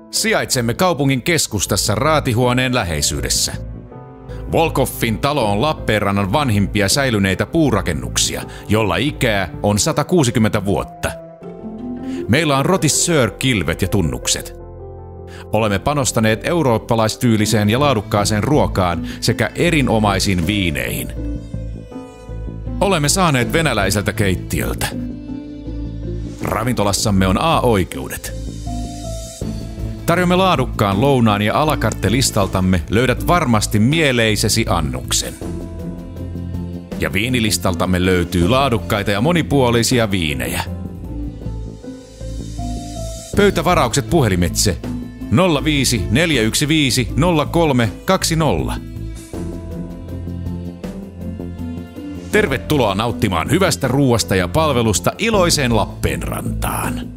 Sijaitsemme kaupungin keskustassa raatihuoneen läheisyydessä. Volkoffin talo on Lappeenrannan vanhimpia säilyneitä puurakennuksia, jolla ikää on 160 vuotta. Meillä on rotisseur-kilvet ja tunnukset. Olemme panostaneet eurooppalaistyyliseen ja laadukkaaseen ruokaan sekä erinomaisiin viineihin. Olemme saaneet venäläiseltä keittiöltä. Ravintolassamme on A-oikeudet. Tarjoamme laadukkaan lounaan ja à la carte -listaltamme löydät varmasti mieleisesi annoksen. Ja viinilistaltamme löytyy laadukkaita ja monipuolisia viinejä. Pöytävaraukset puhelimitse 05 415 0320. Tervetuloa nauttimaan hyvästä ruuasta ja palvelusta iloiseen Lappeenrantaan.